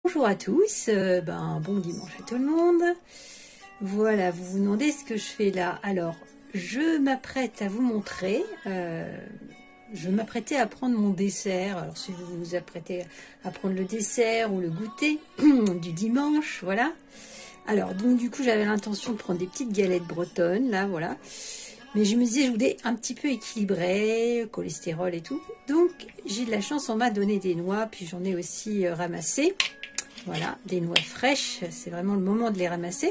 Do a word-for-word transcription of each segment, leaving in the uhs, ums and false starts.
Bonjour à tous, euh, ben, bon dimanche à tout le monde. Voilà, vous vous demandez ce que je fais là. Alors, je m'apprête à vous montrer, euh, je m'apprêtais à prendre mon dessert. Alors, si vous vous apprêtez à prendre le dessert ou le goûter du dimanche, voilà. Alors, donc du coup, j'avais l'intention de prendre des petites galettes bretonnes, là, voilà. Mais je me disais, je voulais un petit peu équilibrer, cholestérol et tout. Donc, j'ai de la chance, on m'a donné des noix, puis j'en ai aussi euh, ramassé. Voilà, des noix fraîches, c'est vraiment le moment de les ramasser.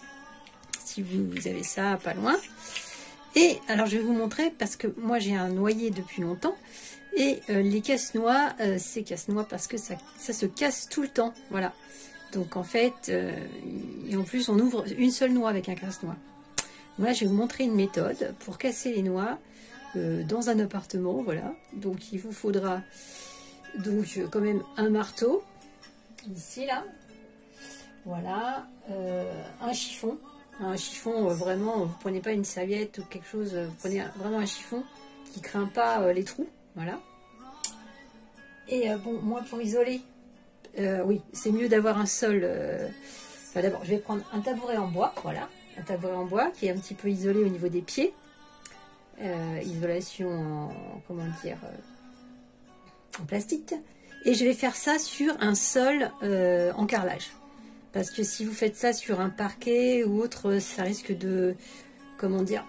Si vous, vous avez ça pas loin. Et alors, je vais vous montrer, parce que moi, j'ai un noyer depuis longtemps. Et euh, les casse-noix, euh, c'est casse-noix parce que ça, ça se casse tout le temps. Voilà. Donc, en fait, euh, et en plus, on ouvre une seule noix avec un casse-noix. Moi, je vais vous montrer une méthode pour casser les noix euh, dans un appartement. Voilà. Donc, il vous faudra donc euh, quand même un marteau. Ici, là. Voilà. Euh, un chiffon. Un chiffon, euh, vraiment, vous ne prenez pas une serviette ou quelque chose. Vous prenez un, vraiment un chiffon qui ne craint pas euh, les trous. Voilà. Et euh, bon, moi, pour isoler, euh, oui, c'est mieux d'avoir un sol. Euh, enfin, d'abord, je vais prendre un tabouret en bois. Voilà. Un tabouret en bois qui est un petit peu isolé au niveau des pieds. Euh, isolation en, comment dire, euh, en plastique. Et je vais faire ça sur un sol euh, en carrelage. Parce que si vous faites ça sur un parquet ou autre, ça risque de, comment dire,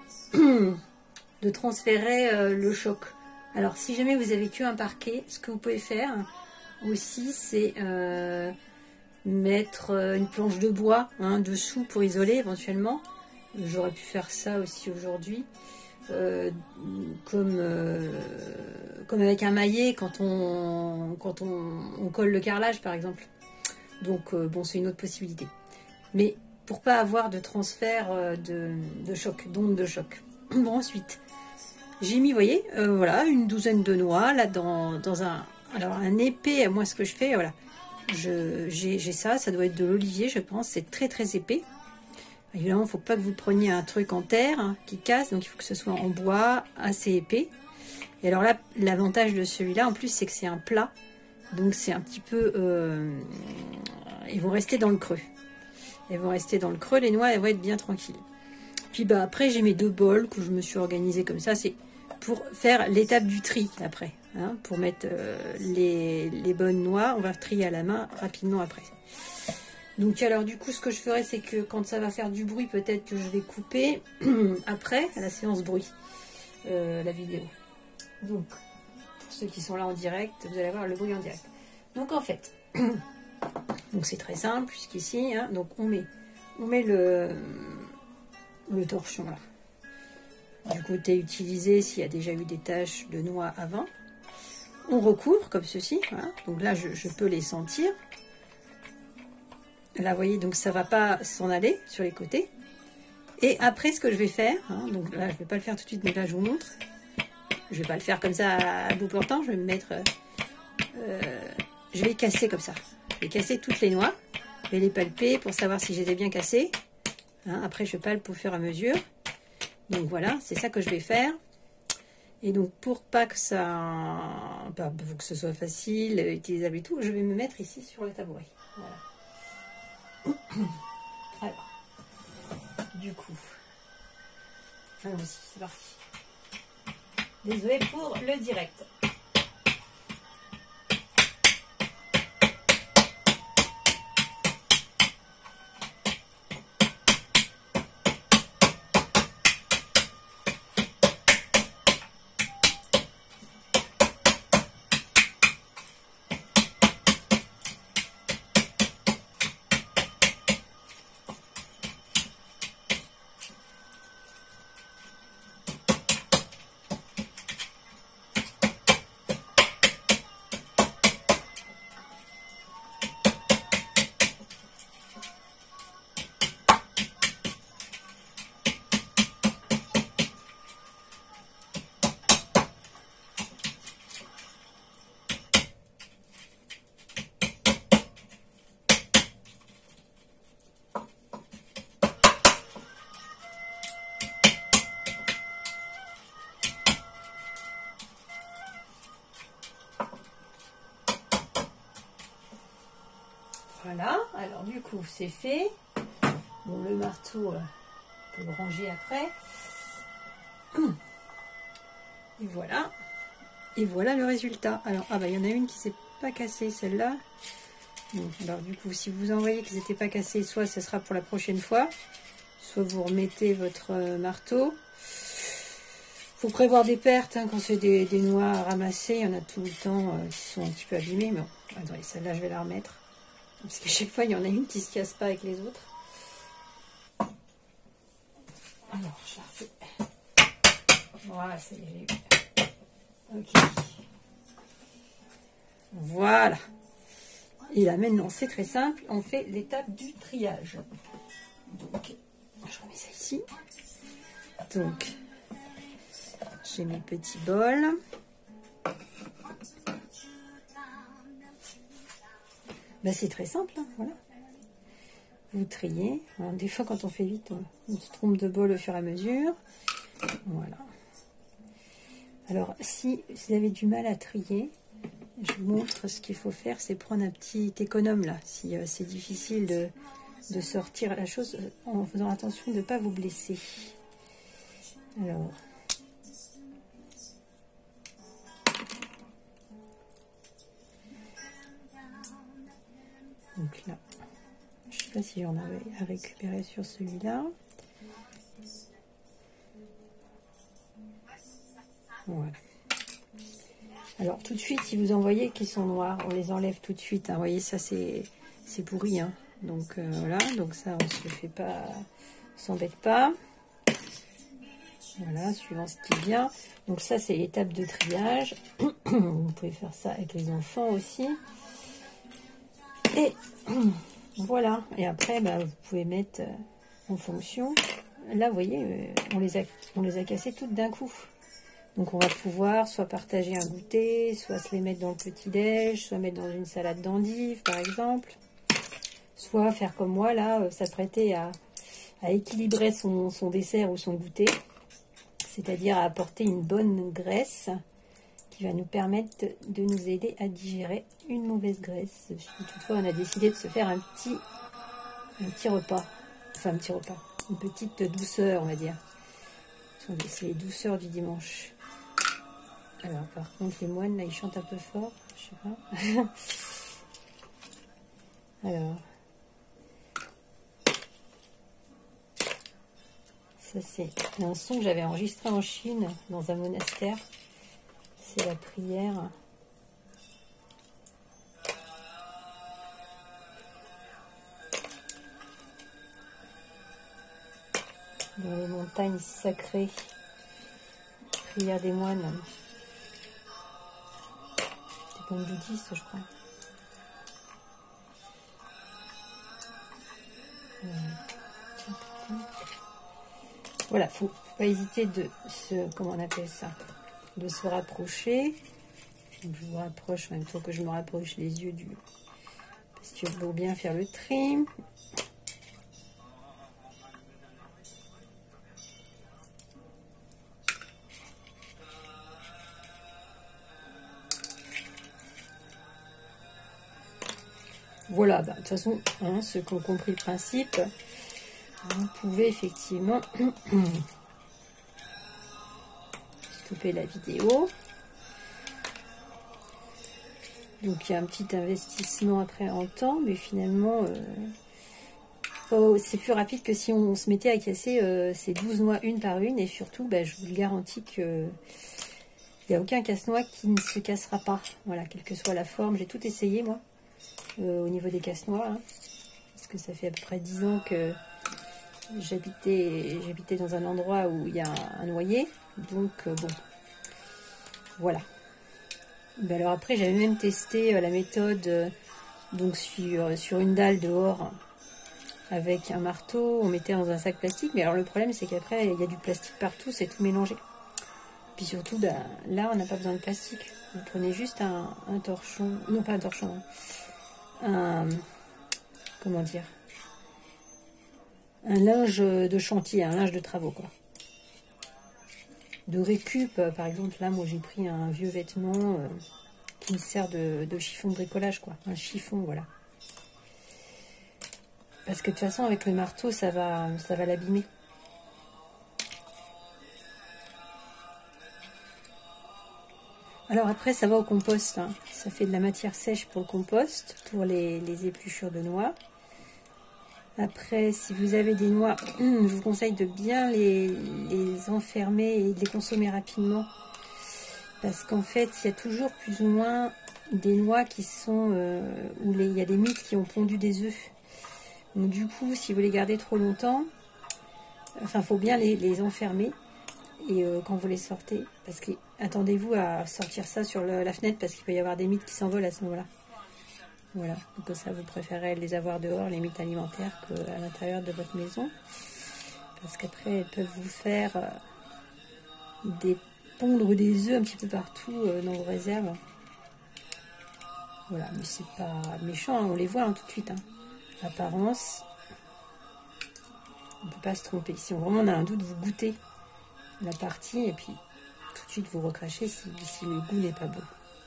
de transférer euh, le choc. Alors si jamais vous avez qu'un parquet, ce que vous pouvez faire aussi, c'est euh, mettre une planche de bois hein, dessous pour isoler éventuellement. J'aurais pu faire ça aussi aujourd'hui. Euh, comme, euh, comme avec un maillet quand on, quand on, on colle le carrelage par exemple. Donc euh, bon, c'est une autre possibilité. Mais pour pas avoir de transfert euh, de, de choc, d'onde de choc. Bon, ensuite, j'ai mis, vous voyez, euh, voilà, une douzaine de noix là dans, dans un, alors un épais. Moi, ce que je fais, voilà, je, j'ai, j'ai ça, ça doit être de l'olivier, je pense. C'est très très épais. Évidemment, il ne faut pas que vous preniez un truc en terre hein, qui casse, donc il faut que ce soit en bois assez épais. Et alors là, l'avantage de celui-là, en plus, c'est que c'est un plat, donc c'est un petit peu... Euh, ils vont rester dans le creux. Ils vont rester dans le creux, les noix, elles vont être bien tranquilles. Puis bah, après, j'ai mes deux bols que je me suis organisé comme ça, c'est pour faire l'étape du tri après. Hein, pour mettre euh, les, les bonnes noix, on va trier à la main rapidement après. Donc alors du coup ce que je ferai c'est que quand ça va faire du bruit peut-être que je vais couper après à la séance bruit euh, la vidéo. Donc pour ceux qui sont là en direct vous allez avoir le bruit en direct. Donc en fait donc c'est très simple puisqu'ici hein, donc on met on met le, le torchon là du côté utilisé s'il y a déjà eu des taches de noix avant. On recouvre comme ceci voilà. Donc là je, je peux les sentir. Là, vous voyez, donc ça va pas s'en aller sur les côtés. Et après, ce que je vais faire, hein, donc là, je vais pas le faire tout de suite, mais là, je vous montre. Je vais pas le faire comme ça à bout portant. Je vais me mettre, euh, je vais casser comme ça. Je vais casser toutes les noix. Je vais les palper pour savoir si j'étais bien cassées. Hein, après, je palpe au fur et à mesure. Donc voilà, c'est ça que je vais faire. Et donc, pour pas que ça, bah, pour que ce soit facile, utilisable et tout, je vais me mettre ici sur le tabouret. Voilà. Alors, du coup, allons-y, c'est parti. Désolée pour le direct. Voilà, alors du coup c'est fait. Bon, le marteau, euh, on peut le ranger après. Et voilà. Et voilà le résultat. Alors, ah bah il y en a une qui s'est pas cassée, celle-là. Bon, alors du coup, si vous en voyez qu'ils n'étaient pas cassés, soit ce sera pour la prochaine fois, soit vous remettez votre euh, marteau. Faut prévoir des pertes hein, quand c'est des, des noix à ramasser. Il y en a tout le temps euh, qui sont un petit peu abîmées. Mais bon, attendez, celle-là, je vais la remettre. Parce qu'à chaque fois, il y en a une qui ne se casse pas avec les autres. Alors, je la refais. Voilà, c'est j'ai eu. Ok. Voilà. Et là, maintenant, c'est très simple. On fait l'étape du triage. Donc, je remets ça ici. Donc, j'ai mes petits bols. Ben, c'est très simple, hein, voilà. Vous triez. Alors, des fois, quand on fait vite, on, on se trompe de bol au fur et à mesure. Voilà. Alors, si vous avez du mal à trier, je vous montre ce qu'il faut faire, c'est prendre un petit économe là. Si euh, c'est difficile de, de sortir la chose, en faisant attention de ne pas vous blesser. Alors. Donc là, je ne sais pas si j'en avais à récupérer sur celui-là. Voilà. Alors tout de suite, si vous en voyez qui sont noirs, on les enlève tout de suite. Hein. Vous voyez, ça c'est pourri. Hein. Donc euh, voilà, donc ça on se le fait pas, on s'embête pas. Voilà, suivant ce qui vient. Donc ça c'est l'étape de triage. Vous pouvez faire ça avec les enfants aussi. Et voilà. Et après, bah, vous pouvez mettre en fonction. Là, vous voyez, on les a, on les a cassées toutes d'un coup. Donc on va pouvoir soit partager un goûter, soit se les mettre dans le petit-déj, soit mettre dans une salade d'endives par exemple, soit faire comme moi là, s'apprêter à, à équilibrer son, son dessert ou son goûter, c'est-à-dire à apporter une bonne graisse qui va nous permettre de nous aider à digérer une mauvaise graisse. Toutefois on a décidé de se faire un petit, un petit repas, enfin un petit repas, une petite douceur on va dire. C'est les douceurs du dimanche. Alors, par contre, les moines, là, ils chantent un peu fort. Je sais pas. Alors. Ça, c'est un son que j'avais enregistré en Chine, dans un monastère. C'est la prière. Dans les montagnes sacrées. Prière des moines. Bouddhiste, je crois. Voilà, faut, faut pas hésiter de se, comment on appelle ça, de se rapprocher. Donc, je vous rapproche en même temps que je me rapproche les yeux du, parce que pour bien faire le tri. Voilà, bah, de toute façon, hein, ceux qui ont compris le principe, vous pouvez effectivement stopper la vidéo. Donc il y a un petit investissement après en temps, mais finalement, euh, oh, c'est plus rapide que si on se mettait à casser euh, ces douze noix une par une, et surtout, bah, je vous le garantis que il n'y a aucun casse-noix qui ne se cassera pas. Voilà, quelle que soit la forme, j'ai tout essayé moi. Euh, au niveau des casse-noix, hein, parce que ça fait à peu près dix ans que j'habitais j'habitais dans un endroit où il y a un, un noyer, donc euh, bon, voilà. Ben alors après, j'avais même testé euh, la méthode euh, donc sur, sur une dalle dehors avec un marteau, on mettait dans un sac plastique, mais alors le problème c'est qu'après il y a du plastique partout, c'est tout mélangé. Puis surtout, ben, là on n'a pas besoin de plastique, vous prenez juste un, un torchon, non pas un torchon, hein. Un, comment dire, un linge de chantier, un linge de travaux quoi. De récup, par exemple, là moi j'ai pris un vieux vêtement euh, qui me sert de, de chiffon de bricolage quoi, un chiffon voilà. Parce que de toute façon, avec le marteau, ça va, ça va l'abîmer. Alors après, ça va au compost. Hein. Ça fait de la matière sèche pour le compost, pour les, les épluchures de noix. Après, si vous avez des noix, je vous conseille de bien les, les enfermer et de les consommer rapidement. Parce qu'en fait, il y a toujours plus ou moins des noix qui sont... Euh, où les, il y a des mites qui ont pondu des œufs. Donc du coup, si vous les gardez trop longtemps, enfin, il faut bien les, les enfermer. Et euh, quand vous les sortez, parce que attendez-vous à sortir ça sur le, la fenêtre, parce qu'il peut y avoir des mites qui s'envolent à ce moment-là. Voilà, donc ça, vous préférez les avoir dehors, les mites alimentaires, qu'à l'intérieur de votre maison. Parce qu'après, elles peuvent vous faire euh, des pondre des œufs un petit peu partout euh, dans vos réserves. Voilà, mais c'est pas méchant, hein, on les voit hein, tout de suite. Hein. Apparence, on ne peut pas se tromper. Si on, vraiment on a un doute, vous goûtez la partie et puis tout de suite vous recrachez si, si le goût n'est pas beau.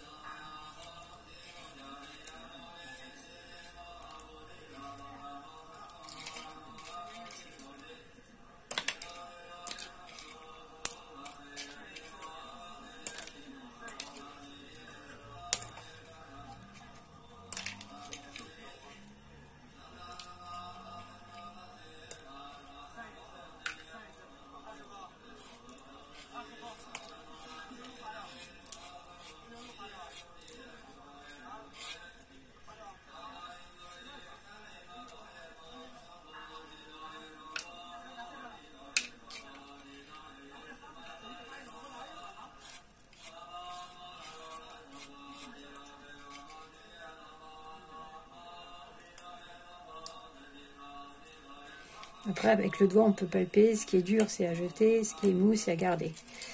Après, avec le doigt, on peut palper. Ce qui est dur, c'est à jeter. Ce qui est mou, c'est à garder.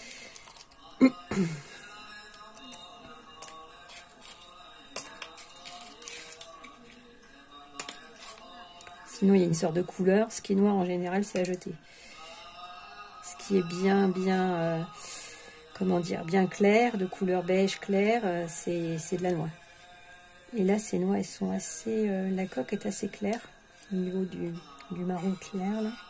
Sinon, il y a une sorte de couleur. Ce qui est noir, en général, c'est à jeter. Ce qui est bien, bien, euh, comment dire, bien clair, de couleur beige clair, euh, c'est de la noix. Et là, ces noix, elles sont assez... Euh, la coque est assez claire, au niveau du... du marron clair là.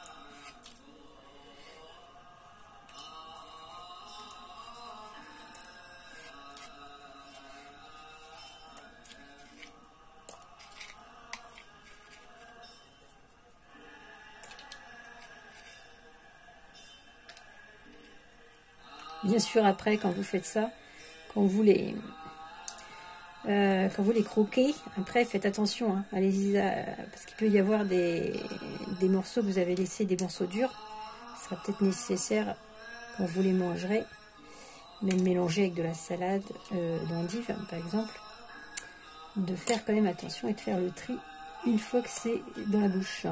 Bien sûr, après, quand vous faites ça, quand vous les, euh, quand vous les croquez, après, faites attention, hein, allez-y, parce qu'il peut y avoir des, des morceaux que vous avez laissés, des morceaux durs. Ce sera peut-être nécessaire, quand vous les mangerez, même mélanger avec de la salade euh, d'endive, par exemple, de faire quand même attention et de faire le tri une fois que c'est dans la bouche.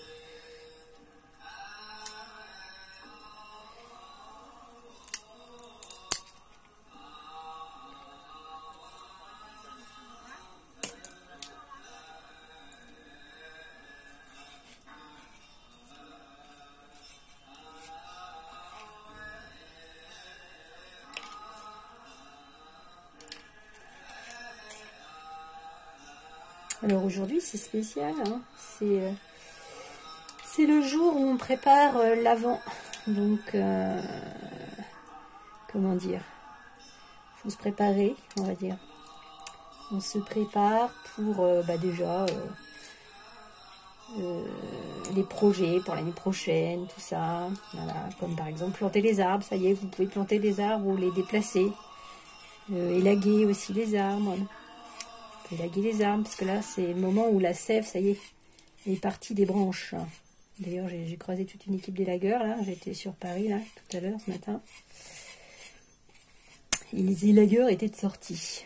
Alors aujourd'hui c'est spécial, hein. c'est euh, c'est le jour où on prépare euh, l'avant, donc euh, comment dire, il faut se préparer, on va dire, on se prépare pour euh, bah déjà euh, euh, les projets pour l'année prochaine, tout ça, voilà, comme par exemple planter les arbres, ça y est, vous pouvez planter des arbres ou les déplacer, euh, élaguer aussi les arbres. Élaguer les arbres, parce que là, c'est le moment où la sève, ça y est, est partie des branches. D'ailleurs, j'ai croisé toute une équipe d'élagueurs, là. J'étais sur Paris, là, tout à l'heure, ce matin. Et les élagueurs étaient de sortie.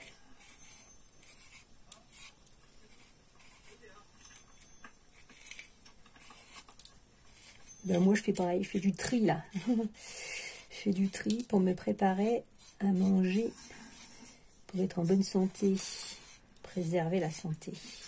Ben, moi, je fais pareil, je fais du tri, là. Je fais du tri pour me préparer à manger, pour être en bonne santé. Préserver la santé.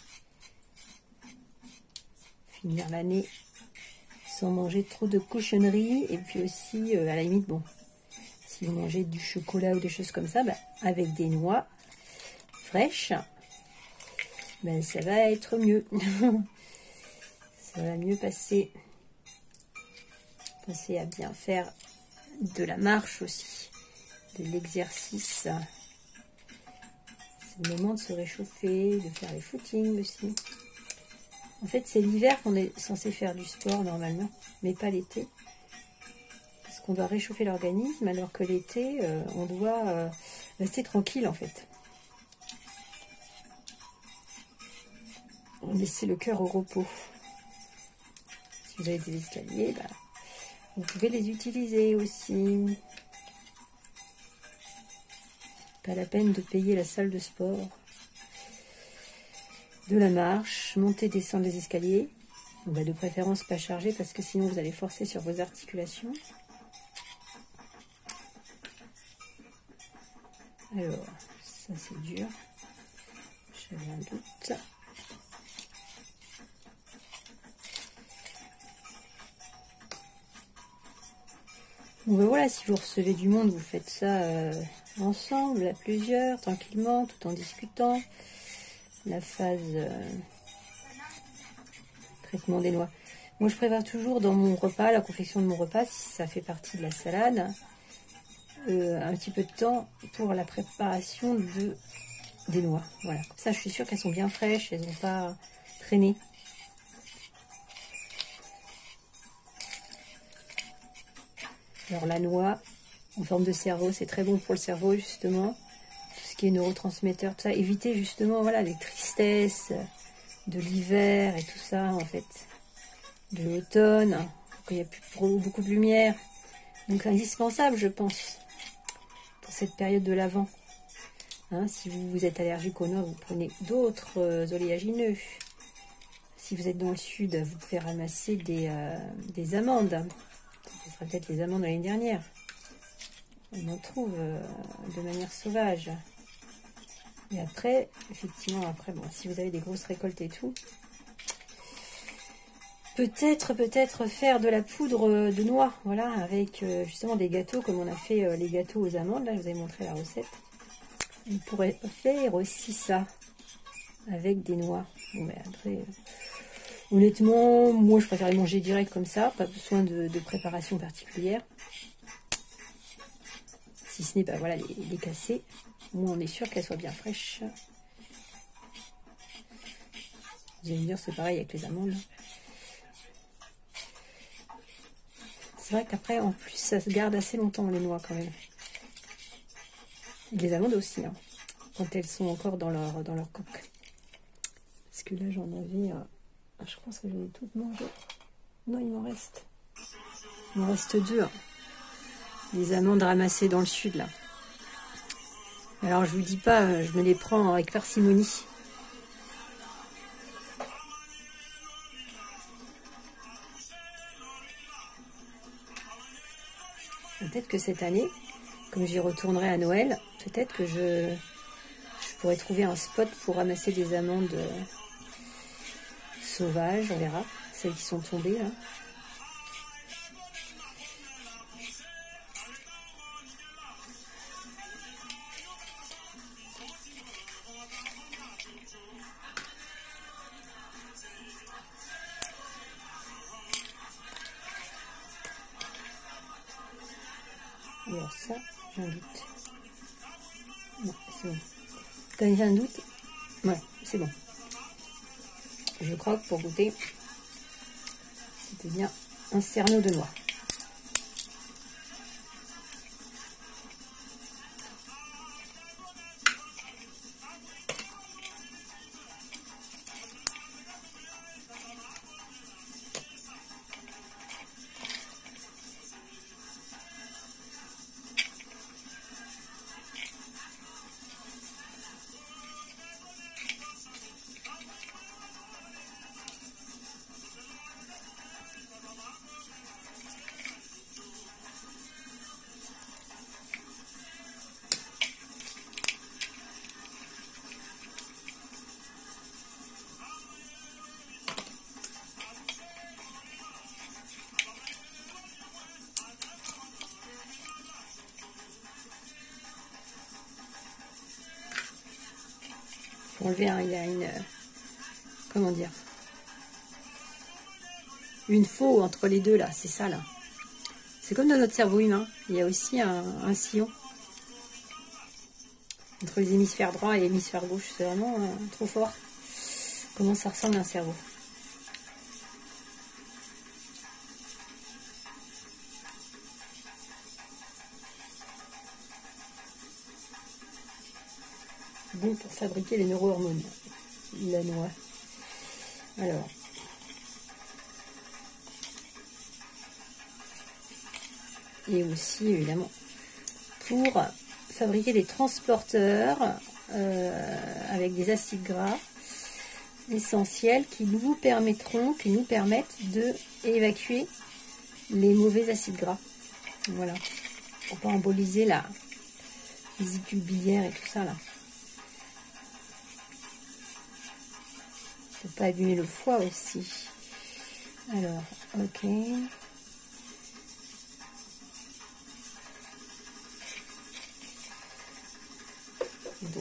Finir l'année sans manger trop de cochonneries. Et puis aussi, euh, à la limite, bon, si vous mangez du chocolat ou des choses comme ça, bah, avec des noix fraîches, ben, ça va être mieux. Ça va mieux passer. Pensez à bien faire de la marche aussi, de l'exercice. C'est le moment de se réchauffer, de faire les footings aussi. En fait, c'est l'hiver qu'on est censé faire du sport normalement, mais pas l'été. Parce qu'on doit réchauffer l'organisme, alors que l'été, euh, on doit euh, rester tranquille en fait. Laisser le cœur au repos. Si vous avez des escaliers, bah, vous pouvez les utiliser aussi. Pas la peine de payer la salle de sport. De la marche, monter, descendre les escaliers. Bah, de préférence pas chargé parce que sinon vous allez forcer sur vos articulations. Alors, ça c'est dur. J'avais un doute. Bon ben voilà, si vous recevez du monde, vous faites ça euh, ensemble, à plusieurs, tranquillement, tout en discutant. La phase euh, traitement des noix. Moi, je prépare toujours dans mon repas, la confection de mon repas, si ça fait partie de la salade, euh, un petit peu de temps pour la préparation de, des noix. Voilà, comme ça, je suis sûre qu'elles sont bien fraîches, elles n'ont pas traîné. Alors la noix en forme de cerveau, c'est très bon pour le cerveau justement. Tout ce qui est neurotransmetteur, tout ça. Éviter justement voilà, les tristesses de l'hiver et tout ça en fait. De l'automne, quand il n'y a plus beaucoup de lumière. Donc indispensable je pense pour cette période de l'Avent. Hein, si vous, vous êtes allergique au noix, vous prenez d'autres euh, oléagineux. Si vous êtes dans le sud, vous pouvez ramasser des, euh, des amandes. Ce sera peut-être les amandes de l'année dernière. On en trouve euh, de manière sauvage. Et après, effectivement, après, bon, si vous avez des grosses récoltes et tout, peut-être, peut-être faire de la poudre de noix, voilà, avec euh, justement des gâteaux, comme on a fait euh, les gâteaux aux amandes. Là, je vous ai montré la recette. On pourrait faire aussi ça avec des noix. Bon, mais après, euh, honnêtement, moi, je préfère les manger direct comme ça, pas besoin de, de préparation particulière. Si ce n'est pas, voilà, les, les casser. Moi, on est sûr qu'elles soient bien fraîches. Vous allez me dire, c'est pareil avec les amandes. C'est vrai qu'après, en plus, ça se garde assez longtemps, les noix, quand même. Et les amandes aussi, hein, quand elles sont encore dans leur, dans leur coque. Parce que là, j'en avais... Euh, je pense que j'en ai toutes mangées. Non, il m'en reste. Il m'en reste deux. Hein. Les amandes ramassées dans le sud, là. Alors, je vous dis pas, je me les prends avec parcimonie. Peut-être que cette année, comme j'y retournerai à Noël, peut-être que je, je pourrais trouver un spot pour ramasser des amandes euh, sauvages, on verra, celles qui sont tombées là. Alors ça, j'ai un doute. Non, c'est bon. Quand j'ai un doute, ouais, c'est bon. Je crois que pour goûter, c'était bien un cerneau de noix. Pour enlever, hein, il y a une... Euh, comment dire une faux entre les deux là, c'est ça là. C'est comme dans notre cerveau humain, il y a aussi un, un sillon entre les hémisphères droit et l'hémisphère gauche, c'est vraiment euh, trop fort comment ça ressemble à un cerveau. Bon pour fabriquer les neurohormones, la noix. Alors, et aussi évidemment pour fabriquer des transporteurs euh, avec des acides gras essentiels qui nous permettront, qui nous permettent de évacuer les mauvais acides gras. Voilà, pour pas emboliser la vésicule biliaire et tout ça là. Pour pas abîmer le foie aussi. Alors, ok. Donc,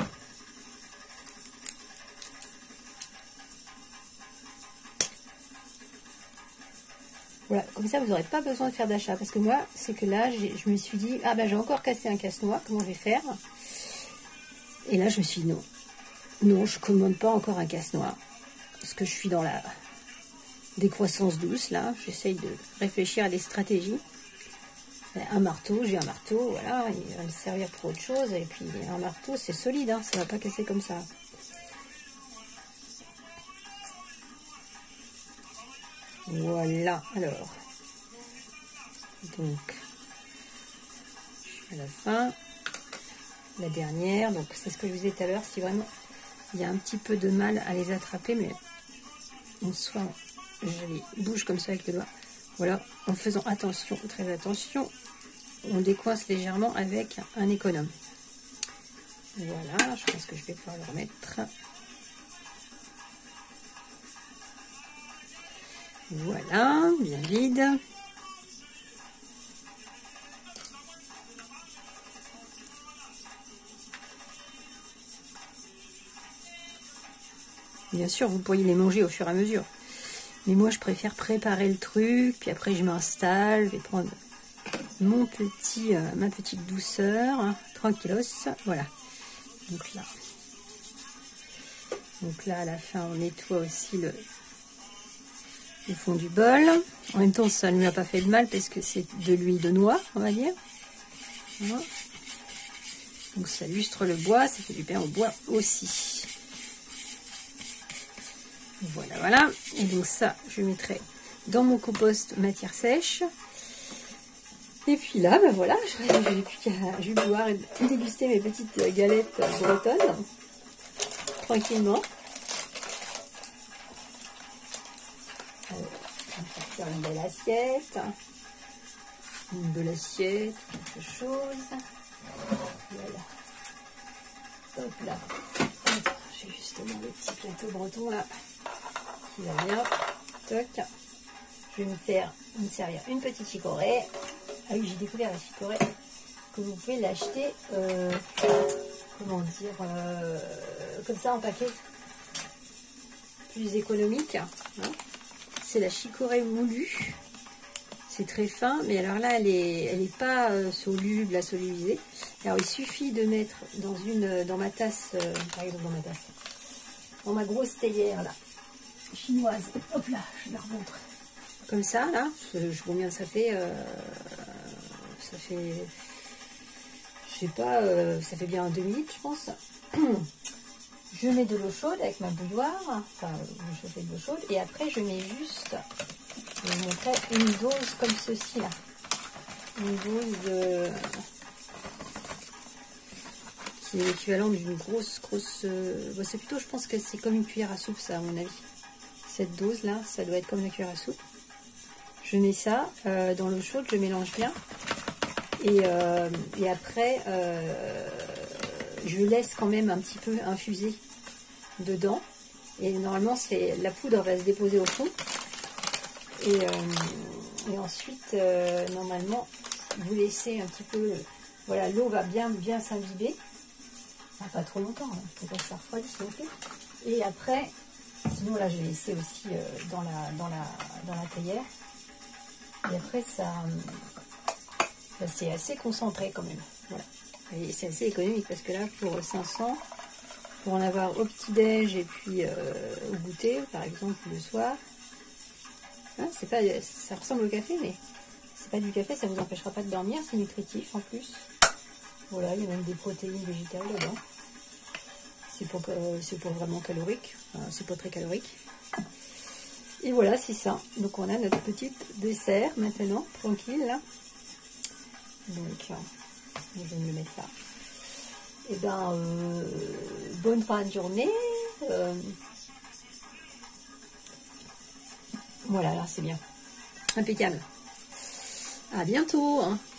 voilà, comme ça vous n'aurez pas besoin de faire d'achat. Parce que moi, c'est que là, je me suis dit, ah ben j'ai encore cassé un casse-noix, comment je vais faire? Et là, je me suis dit, non, non, je commande pas encore un casse-noix. Parce que je suis dans la décroissance douce, là. J'essaye de réfléchir à des stratégies. Un marteau, j'ai un marteau, voilà, il va me servir pour autre chose. Et puis, un marteau, c'est solide, hein, ça va pas casser comme ça. Voilà, alors. Donc, je suis à la fin. La dernière, donc c'est ce que je vous disais tout à l'heure, si vraiment il y a un petit peu de mal à les attraper, mais en soi, je les bouge comme ça avec le doigt. Voilà, en faisant attention, très attention, on décoince légèrement avec un économe. Voilà, je pense que je vais pouvoir le remettre. Voilà, bien vide. Bien sûr, vous pourriez les manger au fur et à mesure. Mais moi, je préfère préparer le truc, puis après, je m'installe, je vais prendre mon petit, euh, ma petite douceur, hein, tranquillos, voilà. Donc là, donc là, à la fin, on nettoie aussi le, le fond du bol. En même temps, ça ne lui a pas fait de mal parce que c'est de l'huile de noix, on va dire. Voilà. Donc ça lustre le bois, ça fait du bien au bois aussi. Voilà, voilà. Et donc ça, je mettrai dans mon compost matière sèche. Et puis là, ben voilà, je n'ai plus qu'à je vais boire et déguster mes petites galettes bretonnes. Tranquillement. Alors, on va faire une belle assiette. Une belle assiette, quelque chose. Voilà. Hop là. J'ai justement le petit plateau breton là. Qui va bien. Toc. Je vais me faire me servir une petite chicorée. Ah oui, j'ai découvert la chicorée que vous pouvez l'acheter, euh, comment dire, euh, comme ça en paquet, plus économique. Hein. C'est la chicorée moulue. C'est très fin, mais alors là, elle est, elle est pas euh, soluble, à solubiliser. Alors il suffit de mettre dans une, dans ma tasse, euh, par exemple dans ma tasse, dans ma grosse théière là, chinoise. Hop là, je la remontre. Comme ça, là, je, je vois bien, ça fait, euh, ça fait, je sais pas, euh, ça fait bien deux minutes, je pense. Je mets de l'eau chaude avec ma bouilloire, enfin, je fais de l'eau chaude, et après je mets juste, je vais vous montrer une dose comme ceci, là. Une dose de, qui est l'équivalent d'une grosse, grosse, euh, bon, c'est plutôt, je pense que c'est comme une cuillère à soupe, ça, à mon avis. Cette dose-là, ça doit être comme la cuillère à soupe. Je mets ça euh, dans l'eau chaude, je mélange bien. Et, euh, et après, euh, je laisse quand même un petit peu infuser dedans. Et normalement, c'est la poudre va se déposer au fond. Et, euh, et ensuite, euh, normalement, vous laissez un petit peu... Voilà, l'eau va bien, bien s'imbiber. Ah, pas trop longtemps, il hein, faut pas que ça refroidisse non plus. Et après, Sinon là je vais laisser aussi euh, dans, la, dans, la, dans la théière. Et après ça, bah, c'est assez concentré quand même. Voilà. Et c'est assez économique parce que là pour cinq cents, pour en avoir au petit-déj et puis euh, au goûter, par exemple le soir, hein, c'est pas, ça ressemble au café, mais c'est pas du café, ça vous empêchera pas de dormir, c'est nutritif en plus. Voilà, il y a même des protéines végétales dedans. C'est pour, euh, c'est pour vraiment calorique, enfin, c'est pas très calorique. Et voilà, c'est ça. Donc on a notre petit dessert maintenant, tranquille là. Donc, je vais me le mettre là. Et ben, euh, bonne fin de journée. Euh, voilà, là c'est bien. Impeccable. À bientôt. Hein.